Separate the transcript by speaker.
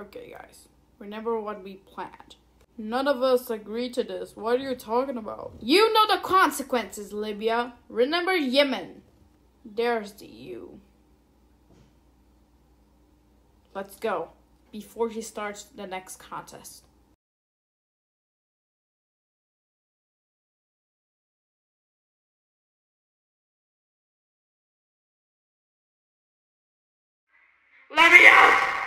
Speaker 1: Okay, guys. Remember what we planned. None of us agreed to this. What are you talking about? You know the consequences, Libya. Remember Yemen. There's the U. Let's go. Before he starts the next contest. Let me out!